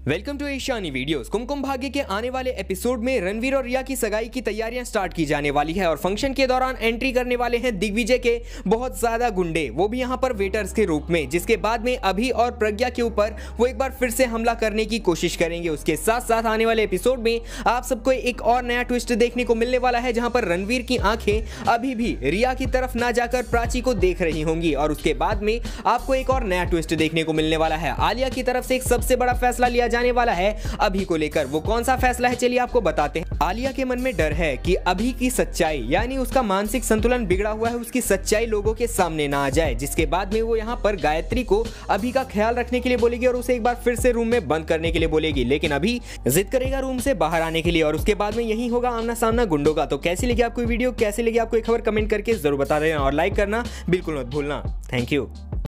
Welcome to Ishani videos. Kumkum Bhagya के आने वाले एपिसोड में रणवीर और रिया की सगाई की तैयारियां स्टार्ट की जाने वाली है और फंक्शन के दौरान एंट्री करने वाले हैं दिग्विजय के बहुत ज्यादा गुंडे, वो भी यहां पर वेटर्स के रूप में, जिसके बाद में अभी और प्रज्ञा के ऊपर वो एक बार फिर से हमला करने की कोशिश करेंगे। उसके साथ साथ आने वाले एपिसोड में आप सबको एक और नया ट्विस्ट देखने को मिलने वाला है, जहां पर रणवीर की आंखें अभी भी रिया की तरफ ना जाकर प्राची को देख रही होंगी और उसके बाद में आपको एक और नया ट्विस्ट देखने को मिलने वाला है। आलिया की तरफ से एक सबसे बड़ा फैसला लिया जाने वाला है अभी को लेकर। वो कौन सा फैसला है, चलिए आपको बताते हैं। आलिया के मन में डर है कि अभी की सच्चाई, यानी उसका मानसिक संतुलन बिगड़ा हुआ है, उसकी सच्चाई लोगों के सामने ना आ जाए, जिसके बाद में वो यहाँ पर गायत्री को अभी का ख्याल रखने के लिए बोलेगी और उसे एक बार फिर से रूम में बंद करने के लिए बोलेगी, लेकिन अभी जिद करेगा रूम से बाहर आने के लिए और उसके बाद में यही होगा आमना सामना गुंडों का। तो कैसी लगी आपको वीडियो, कैसी लगी आपको खबर, कमेंट करके जरूर बता देना और लाइक करना बिल्कुल मत भूलना। Thank you.